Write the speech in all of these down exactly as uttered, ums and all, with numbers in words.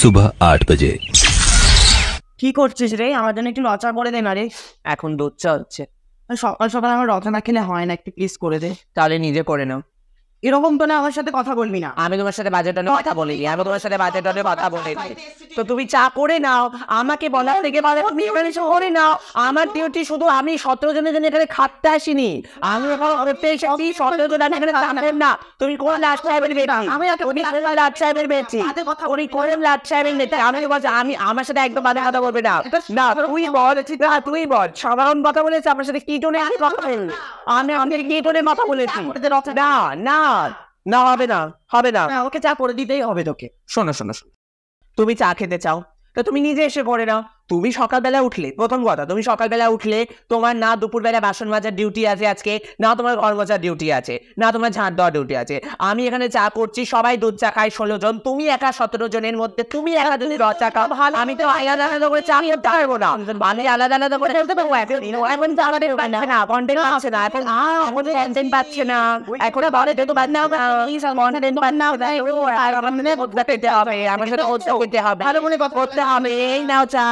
सुबह आठ बजे। কি করছিস রে? আমার জন্য একটু লচা করে দে না রে। এখন দুধ চা হচ্ছে, সকাল সকাল আমার লচা না খেলে হয় না, একটু প্লিজ করে দে। তাহলে নিজে করে নাও। এরকম তো না, আমার সাথে কথা বলবি না। আমি তোমার সাথে বাজেট নিয়ে কথা বলি, আমি তোমার সাথে বাজেট নিয়ে কথা বলি। তো তুমি চা করে নাও, আমাকে বলার থেকে বলে তুমি এখানে করে নাও। আমার ডিউটি শুধু আমি সতেরো জনের জন্য এখানে খাটতে আসিনি, আমি এখানে সতেরো জন এখানে থাকবেন না। তুমি কোন লাট সাহেবের বেটা? আমি লাট সাহেবের বেছি, উনি করেন লাট সাহেবের নেতা। আমি বলছি আমি আমার সাথে একদম বাজে কথা বলবে না। না তুই বল, তুই বল সাধারণ কথা বলেছি আমার সাথে কি টোনে আমি কথা বলি? আমি আমাকে কি টোনে কথা বলেছি? না না না হবে না, হবে না, ওকে চা করে দিতেই হবে তোকে। শোনো শোনো শোনো, তুমি চা খেতে চাও তো তুমি নিজে এসে করে নাও। তুমি সকালবেলা উঠলে, প্রথম কথা তুমি সকালবেলা উঠলে তোমার না দুপুরবেলা বাসন মাজার ডিউটি আছে আজকে, না তোমার ঘর মোছার ডিউটি আছে, না তোমার ঝাঁট দেওয়ার ডিউটি আছে। আমি এখানে চা করছি, সবাই দুধ চা খায় ষোলো জন, তুমি একা সতেরো জনের মধ্যে তুমি একা যদি রদ চা খাও, ভালো। আমি তো আলাদা আলাদা করে চা নিয়ে পারবো না, আমি আলাদা আলাদা করে খেলতে পারবো। এখন এখন না কন্টেন্ট আছে না, এখন আমাদের কন্টেন্ট পাচ্ছে না, এখন বলে তো বাদ নাও কন্টেন্ট বাদ নাও, পেতে হবে আমার সাথে করতে হবে, ভালো মনে করতে হবে। এই নাও চা।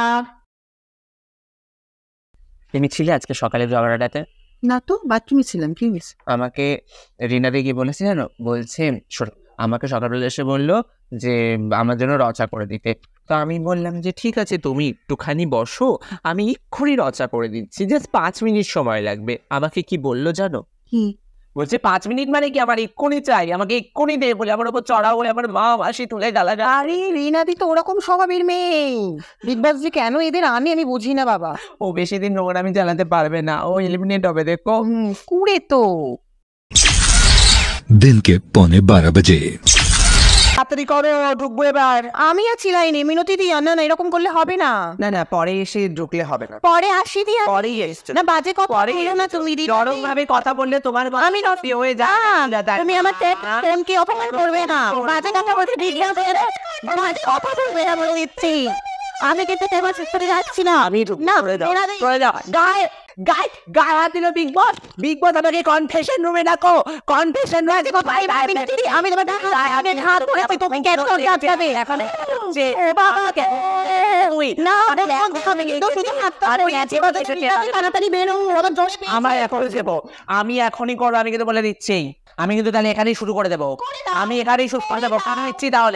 তুমি ছিলে আজকে সকালে ঝগড়াটাতে? না তো, বাথরুমে ছিলাম। কি মিস? আমাকে রিনা দি কি বলেছে জানো? বলছে শোনো, আমাকে সকালবেলা এসে বললো যে আমার জন্য রচা করে দিতে। তো আমি বললাম যে ঠিক আছে তুমি একটুখানি বসো, আমি এক্ষুনি রচা করে দিচ্ছি, জাস্ট পাঁচ মিনিট সময় লাগবে। আমাকে কি বললো জানো? কি বলছে? পাঁচ মিনিট মানে কি? আমার এক্ষুনি চাই, আমাকে এক্ষুনি দে বলে আমার উপর চড়া বলে আমার মা মাসি তুলে গালা। আরে রিনাদি তো ওরকম স্বভাবের মেয়ে, বিগ বস যে কেন এদের আনে আমি বুঝি না বাবা। ও বেশি দিন নোংরা আমি চালাতে পারবে না, ও এলিমিনেট হবে দেখো। কুড়ে তো दिन के पौने बारह बजे। তাড়াতাড়ি করো, ঢুকবো এবার। আমি আর ছিলাই নি মিনতি দিয়া। না না এরকম করলে হবে না। না না পরে এসে ঢুকলে হবে না, পরে আসি দিয়া। পরেই এসছে না বাজে কথা পরে বলো না তুমি। নরম ভাবে কথা বললে তোমার আমি নষ্ট হয়ে যা। তুমি আমার ফ্রেন্ডকে অপমান করবে না, বাজে কথা বলতে ঠিক আছে। বাজে কথা বলবে না বলে দিচ্ছি। আমি কিন্তু এবার করে যাচ্ছি না। আমি না করে দাও গায়ে গায়ে গায়ে হাত দিল বিগ বস। বিগ বস আমাকে কনফেশন রুমে ডাকো, কনফেশন রুমে দেখো ভাই ভাই আমি তোমার আমি হাত ধরে আমি তুমি কেন যাবে এখন যে বাবাকে তুই না আমি তো শুধু হাত ধরে আছি। তাড়াতাড়ি বেরো, ওদের জোশ আমার এখন দেবো, আমি এখনই করবো, আমি কিন্তু বলে দিচ্ছি। আমি কিন্তু তাহলে এখানেই শুরু করে দেবো, আমি এখানেই শুরু করে দেবো। আমি দিচ্ছি তাহলে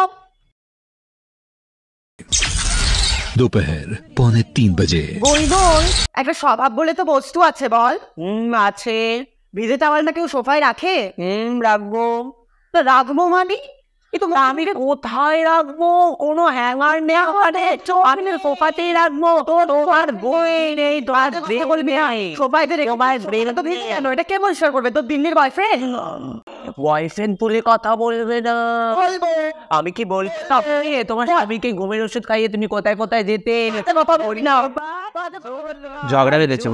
दोपहर पौने तीन बजे। গুনগুন, একটা স্বভাব বলে তো বস্তু আছে বল। হুম আছে। ভিজে টাওয়ালটা কেউ সোফায় রাখে? হুম রাখবো। তো রাখবো মানে কিন্তু আমি কোথায় রাখবো? কোনো হ্যাঙ্গার নেই আমাদের, আমি সোফাতেই রাখবো। তো তোমার বই নেই, তোমার বলবে সোফাইতে রেখে তো ভিজে কেন? এটা কে পরিষ্কার করবে? তোর দিল্লির বয়ফ্রেন্ড? বয়ফ্রেন্ড বলে কথা বলবে না। বলবো। আমি কি বল তোমার স্বামীকে ঘুমের ওষুধ খাইয়ে তুমি কোথায় কোথায় যেতে? কথা বলি না। ঝগড়া বেঁধেছে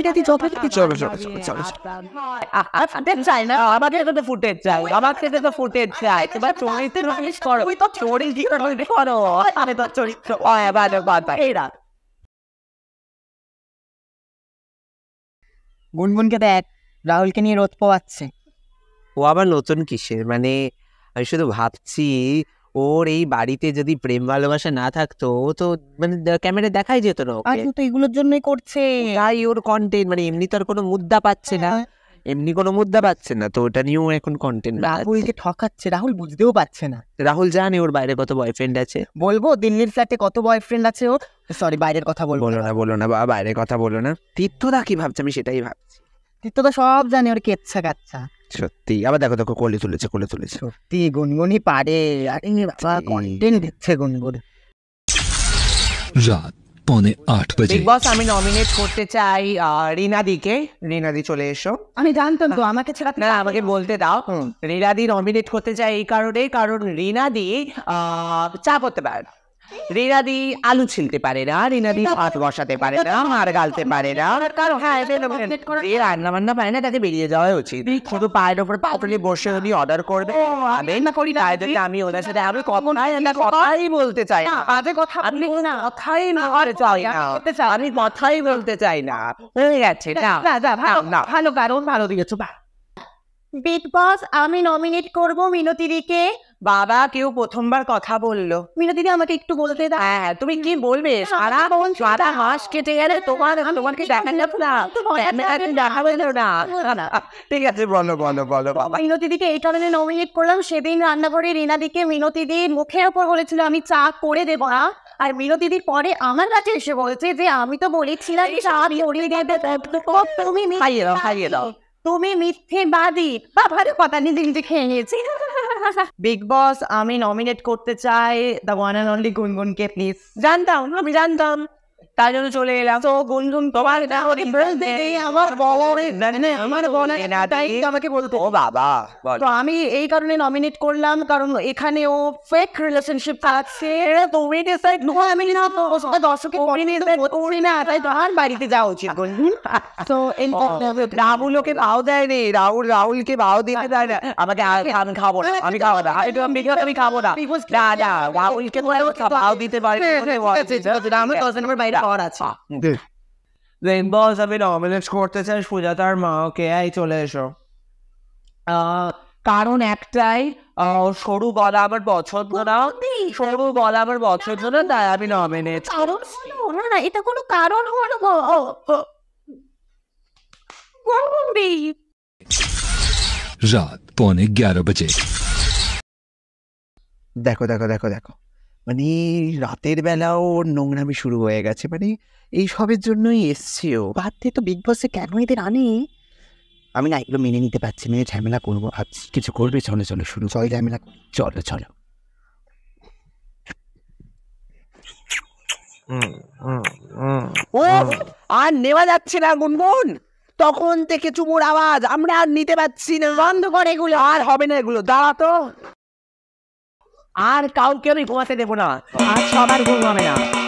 চাই না, আমাকে তো ফুটেজ চাই, আমাকে তো ফুটেজ চাই। তোমার চরিত্র করো, তুই তো চরিত্র করো, আমি তো চরিত্র এরা। গুনগুনকে দেখ, রাহুলকে নিয়ে রোদ পোয়াচ্ছে। ও আবার নতুন কিসের? মানে আমি শুধু ভাবছি ওর এই বাড়িতে যদি প্রেম ভালোবাসা না থাকতো তো মানে ক্যামেরা দেখাই যেত না। আর তো এগুলোর জন্যই করছে, তাই ওর কন্টেন্ট মানে এমনি তো আর কোনো মুদ্রা পাচ্ছে না, এমনি কোনো মুদ্রা পাচ্ছে না, তো ওটা নিয়েও এখন কন্টেন্ট। রাহুলকে ঠকাচ্ছে, রাহুল বুঝতেও পারছে না। রাহুল জানে ওর বাইরে কত বয়ফ্রেন্ড আছে। বলবো দিল্লির ফ্ল্যাটে কত বয়ফ্রেন্ড আছে ওর? সরি বাইরের কথা বলবো বলো না, বলো না বাবা, বাইরের কথা বলো না। তীর্থদা কি ভাবছে আমি সেটাই ভাবছি। তীর্থ তো সব জানে, ওর কেচ্ছা কাচ্ছা। সত্যি আবার দেখো দেখো কোলে তুলেছে, কোলে তুলেছে। সত্যি গুনগুনই পারে। আরে বাবা কন্টেন্ট দিচ্ছে গুনগুন। रात पौने आठ बजे। বিগ বস আমি নমিনেট করতে চাই রিনা দিকে। রিনা দি চলে এসো। আমি জানতাম তো আমাকে ছাড়া না আমাকে বলতে দাও। রিনা দি নমিনেট করতে চাই এই কারণে, কারণ রিনা দি চা করতে পারে না, রিনা দি আলু ছিলতে পারে না, রিনা দি ভাত বসাতে পারে না, মার গালতে পারে না, কারণ হ্যাঁ রান্না বান্না পারে না, তাকে বেরিয়ে যাওয়া উচিত। শুধু পায়ের ওপর পা তুলে বসে উনি অর্ডার করবে, আমি না করি না। আমি ওনার সাথে আমি কখনোই কথাই বলতে চাই না, বাজে কথা আপনি কথাই বলতে চাই না, আমি কথাই বলতে চাই না, হয়ে গেছে না না ভালো কারণ ভালো দিয়েছো। বিগ বস আমি নমিনেট করব মিনতি দিকে। বাবা কেউ প্রথমবার কথা বললো। মিনা দিদি আমাকে একটু বলতে দাও। হ্যাঁ তুমি কি বলবে? সারা সারা মাস কেটে গেলে তোমার তোমাকে দেখা যাবে না, দেখা যাবে না। ঠিক আছে বলো বলো বলো বাবা। মিনতি দিকে এই কারণে নমিনেট করলাম, সেদিন রান্নাঘরে রিনা দিকে মিনতি দিদির মুখের ওপর বলেছিল আমি চা করে দেবো না, আর মিনতি দিদির পরে আমার কাছে এসে বলছে যে আমি তো বলেছিলাম চা করে দেবে, তুমি খাইয়ে দাও খাইয়ে দাও। তুমি মিথ্যেবাদী। বাবার কথা নিজে নিজে খেয়ে নিয়েছি। বিগ বস আমি নমিনেট করতে চাই দ্য ওয়ান অ্যান্ড অনলি গুনগুনকে প্লিজ। জানতাম আমি জানতাম, তাই জন্য চলে এলাম। তো গুনগুন তোমার আমার আমার আমাকে বলতো ও বাবা। তো আমি এই কারণে নমিনেট করলাম কারণ এখানে ও ফেক রিলেশনশিপ আছে। তুমি ডিসাইড নো আমি না তো দর্শকে করি না, তাই তোমার বাড়িতে যাওয়া উচিত গুনগুন। তো রাহুল ওকে ভাও দেয়নি, রাহুল রাহুলকে ভাও দিতে দেয় না। আমাকে আমি খাবো না, আমি খাবো না, এটা আমি আমি খাবো না। না না রাহুলকে ভাও দিতে পারি আমার দশ নম্বর বাইরে পাওয়ার আছে। বস আমি নমিনেট করতে চাই সুজাতার মাকে। এই চলে এসো। কারণ একটাই, সরু গলা আমার পছন্দ না, সরু গলা আমার পছন্দ না, তাই আমি নমিনেট। কারণ হলো না, এটা কোনো কারণ হলো रात पौने ग्यारह बजे। দেখো দেখো দেখো দেখো মানে রাতের বেলাও ওর নোংরামি শুরু হয়ে গেছে, মানে এই সবের জন্যই এসছে ও। বাদ দিয়ে তো বিগ বসে কেন এদের আনে, আমি না এগুলো মেনে নিতে পারছি, মেনে ঝামেলা করবো ভাবছি। কিছু করবে? চলো চলো শুরু, চল ঝামেলা, চলো চলো। ও আর নেওয়া যাচ্ছে না গুনগুন, তখন থেকে চুমুর আওয়াজ আমরা আর নিতে পারছি না। বন্ধ করে এগুলো, আর হবে না এগুলো, দাঁড়া তো। আর কাউকে আমি ঘুমাতে দেবো না, আর সবার ঘুম হবে না।